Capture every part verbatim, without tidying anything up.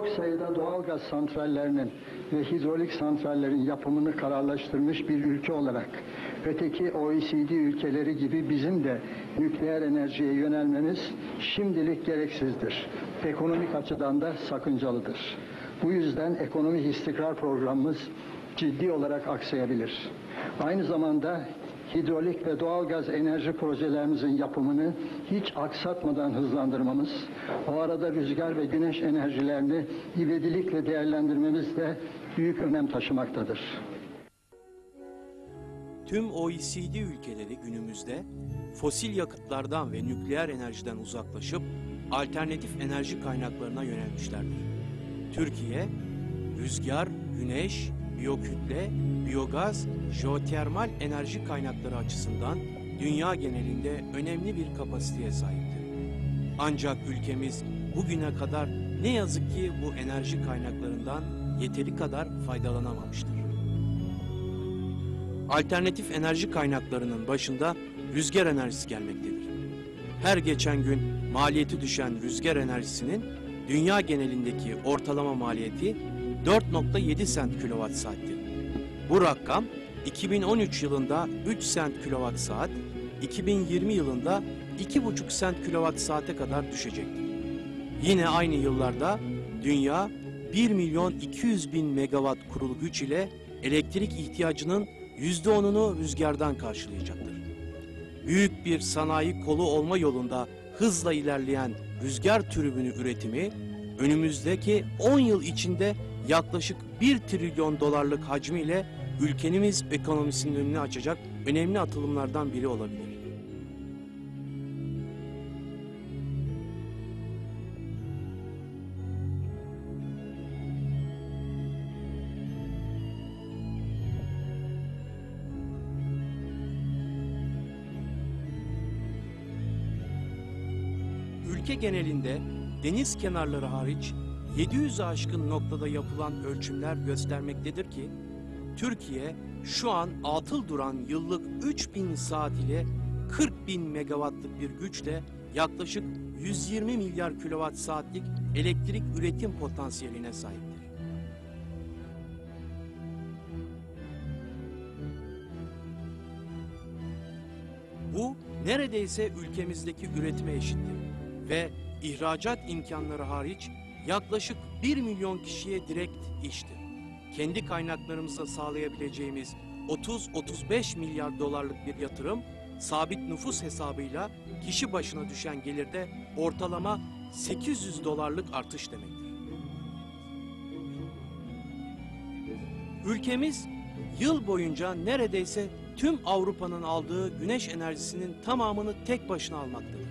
çok sayıda doğalgaz santrallerinin ve hidrolik santrallerin yapımını kararlaştırmış bir ülke olarak öteki O E C D ülkeleri gibi bizim de nükleer enerjiye yönelmemiz şimdilik gereksizdir. Ekonomik açıdan da sakıncalıdır. Bu yüzden ekonomik istikrar programımız ciddi olarak aksayabilir. Aynı zamanda hidrolik ve doğalgaz enerji projelerimizin yapımını hiç aksatmadan hızlandırmamız, o arada rüzgar ve güneş enerjilerini ivedilikle değerlendirmemiz de büyük önem taşımaktadır. Tüm O E C D ülkeleri günümüzde fosil yakıtlardan ve nükleer enerjiden uzaklaşıp alternatif enerji kaynaklarına yönelmişlerdir. Türkiye, rüzgar, güneş, biyokütle, biyogaz, jeotermal enerji kaynakları açısından dünya genelinde önemli bir kapasiteye sahiptir. Ancak ülkemiz bugüne kadar ne yazık ki bu enerji kaynaklarından yeteri kadar faydalanamamıştır. Alternatif enerji kaynaklarının başında rüzgar enerjisi gelmektedir. Her geçen gün maliyeti düşen rüzgar enerjisinin dünya genelindeki ortalama maliyeti dört nokta yedi sent kilowatt saattir. Bu rakam iki bin on üç yılında üç sent kilowatt saat, iki bin yirmi yılında iki buçuk sent kilowatt saate kadar düşecektir. Yine aynı yıllarda dünya bir milyon iki yüz bin megawatt kurulu güç ile elektrik ihtiyacının yüzde onunu rüzgardan karşılayacaktır. Büyük bir sanayi kolu olma yolunda hızla ilerleyen rüzgar türbünü üretimi önümüzdeki on yıl içinde yaklaşık bir trilyon dolarlık hacmiyle ülkemiz ekonomisinin önünü açacak önemli atılımlardan biri olabilir. Ülke genelinde deniz kenarları hariç yedi yüzü aşkın noktada yapılan ölçümler göstermektedir ki Türkiye şu an atıl duran yıllık üç bin saat ile kırk bin megawattlık bir güçle yaklaşık yüz yirmi milyar kilowatt saatlik elektrik üretim potansiyeline sahiptir. Bu neredeyse ülkemizdeki üretime eşittir ve ihracat imkanları hariç yaklaşık bir milyon kişiye direkt iştir. Kendi kaynaklarımızla sağlayabileceğimiz otuz otuz beş milyar dolarlık bir yatırım, sabit nüfus hesabıyla kişi başına düşen gelirde ortalama sekiz yüz dolarlık artış demektir. Ülkemiz yıl boyunca neredeyse tüm Avrupa'nın aldığı güneş enerjisinin tamamını tek başına almaktadır.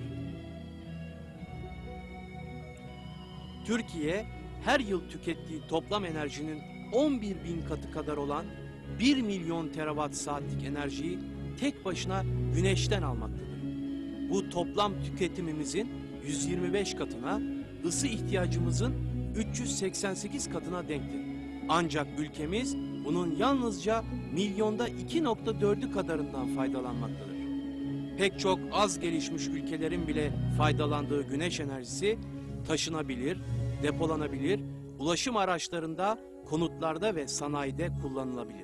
Türkiye her yıl tükettiği toplam enerjinin on bir bin katı kadar olan bir milyon terawatt saatlik enerjiyi tek başına güneşten almaktadır. Bu toplam tüketimimizin yüz yirmi beş katına, ısı ihtiyacımızın üç yüz seksen sekiz katına denktir. Ancak ülkemiz bunun yalnızca milyonda iki nokta dördü kadarından faydalanmaktadır. Pek çok az gelişmiş ülkelerin bile faydalandığı güneş enerjisi taşınabilir, depolanabilir, ulaşım araçlarında, konutlarda ve sanayide kullanılabilir.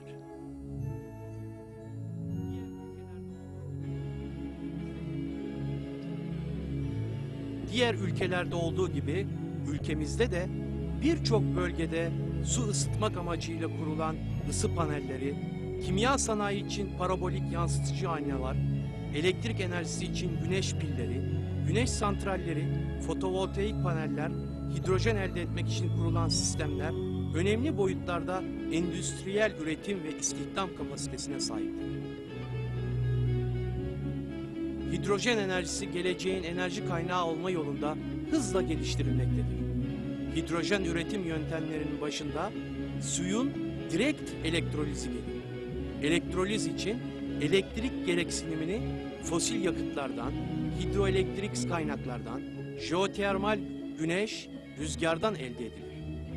Diğer ülkelerde olduğu gibi ülkemizde de birçok bölgede su ısıtmak amacıyla kurulan ısı panelleri, kimya sanayi için parabolik yansıtıcı aynalar, elektrik enerjisi için güneş pilleri, güneş santralleri, fotovoltaik paneller, hidrojen elde etmek için kurulan sistemler önemli boyutlarda endüstriyel üretim ve istihdam kapasitesine sahiptir. Hidrojen enerjisi geleceğin enerji kaynağı olma yolunda hızla geliştirilmektedir. Hidrojen üretim yöntemlerinin başında suyun direkt elektrolizi gelir. Elektroliz için elektrik gereksinimini fosil yakıtlardan, hidroelektrik kaynaklardan, jeotermal, güneş, rüzgardan elde edilir.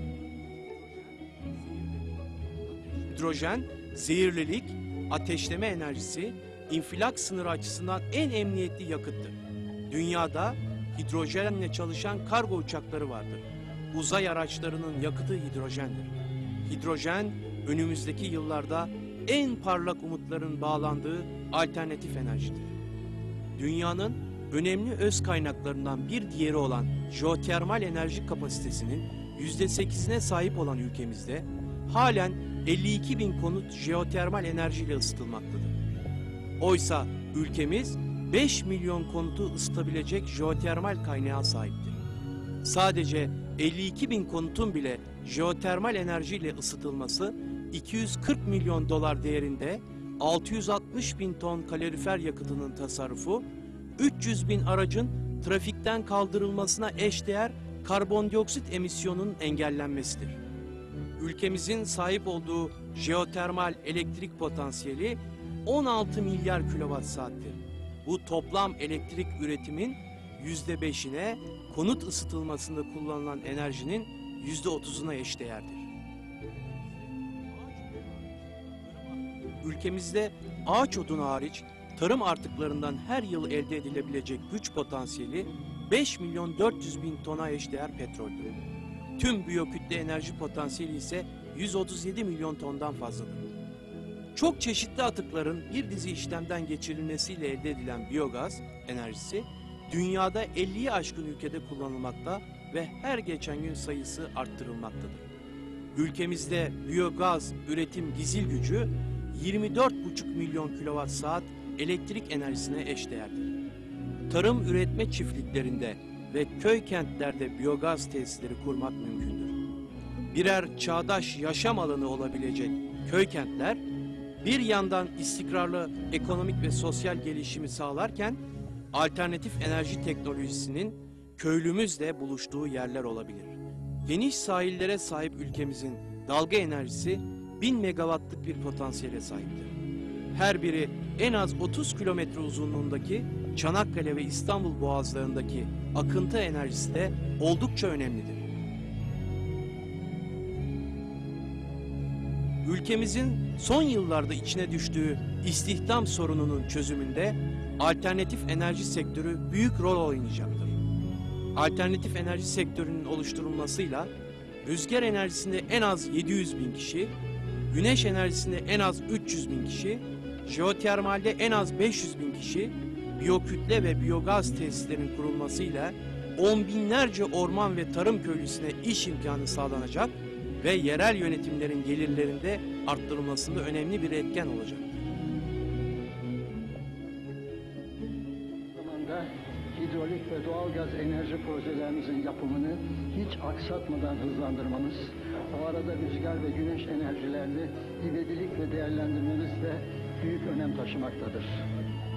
Hidrojen, zehirlilik, ateşleme enerjisi, infilak sınırı açısından en emniyetli yakıttır. Dünyada hidrojenle çalışan kargo uçakları vardır. uzay araçlarının yakıtı hidrojendir. Hidrojen, önümüzdeki yıllarda en parlak umutların bağlandığı alternatif enerjidir. Dünyanın önemli öz kaynaklarından bir diğeri olan jeotermal enerji kapasitesinin yüzde sekizine sahip olan ülkemizde halen elli iki bin konut jeotermal enerjiyle ısıtılmaktadır. Oysa ülkemiz beş milyon konutu ısıtabilecek jeotermal kaynağa sahiptir. Sadece elli iki bin konutun bile jeotermal enerjiyle ısıtılması iki yüz kırk milyon dolar değerinde, altı yüz altmış bin ton kalorifer yakıtının tasarrufu, üç yüz bin aracın trafikten kaldırılmasına eşdeğer karbondioksit emisyonunun engellenmesidir. Ülkemizin sahip olduğu jeotermal elektrik potansiyeli on altı milyar kilowatt saattir. Bu toplam elektrik üretimin yüzde beşine, konut ısıtılmasında kullanılan enerjinin yüzde otuzuna eşdeğerdir. Ülkemizde ağaç odunu hariç tarım artıklarından her yıl elde edilebilecek güç potansiyeli beş milyon dört yüz bin tona eşdeğer petroldür. Tüm biyokütle enerji potansiyeli ise yüz otuz yedi milyon tondan fazladır. Çok çeşitli atıkların bir dizi işlemden geçirilmesiyle elde edilen biyogaz enerjisi dünyada elliyi aşkın ülkede kullanılmakta ve her geçen gün sayısı arttırılmaktadır. Ülkemizde biyogaz üretim dizil gücü yirmi dört buçuk milyon kilowatt saat elektrik enerjisine eşdeğerdir. Tarım üretme çiftliklerinde ve köy kentlerde biyogaz tesisleri kurmak mümkündür. Birer çağdaş yaşam alanı olabilecek köy kentler, bir yandan istikrarlı ekonomik ve sosyal gelişimi sağlarken, alternatif enerji teknolojisinin köylümüzle buluştuğu yerler olabilir. Geniş sahillere sahip ülkemizin dalga enerjisi bin megawattlık bir potansiyele sahiptir. Her biri en az otuz kilometre uzunluğundaki Çanakkale ve İstanbul boğazlarındaki akıntı enerjisi de oldukça önemlidir. Ülkemizin son yıllarda içine düştüğü istihdam sorununun çözümünde alternatif enerji sektörü büyük rol oynayacaktır. Alternatif enerji sektörünün oluşturulmasıyla rüzgar enerjisinde en az yedi yüz bin kişi, güneş enerjisinde en az üç yüz bin kişi, jeotermalde en az beş yüz bin kişi, biyokütle ve biyogaz tesislerinin kurulmasıyla on binlerce orman ve tarım köylüsüne iş imkanı sağlanacak ve yerel yönetimlerin gelirlerinde arttırılmasında önemli bir etken olacak. Bu zamanda hidrolik ve doğalgaz enerji projelerimizin yapımını hiç aksatmadan hızlandırmamız, o arada rüzgar ve güneş enerjilerini ivedilikle değerlendirmemiz de büyük önem taşımaktadır.